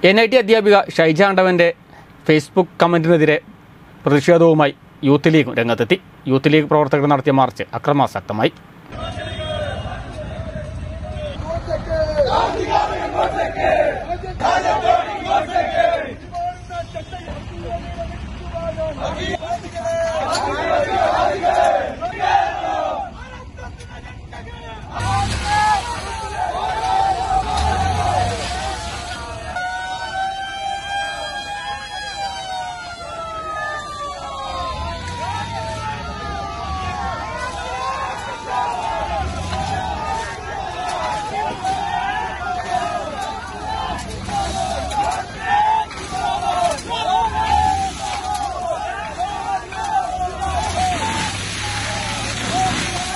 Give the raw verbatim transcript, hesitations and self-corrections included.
N I T അധ്യാപിക Shaija ആണ്ടവൻ്റെ Facebook കമൻറ്റിനെതിരെ പ്രതിഷേധവുമായി യൂത്ത് ലീഗ് രംഗത്തെത്തി. യൂത്ത് ലീഗ് പ്രവർത്തകർ നടത്തിയ മാർച്ച് അക്രമാസക്തമായി.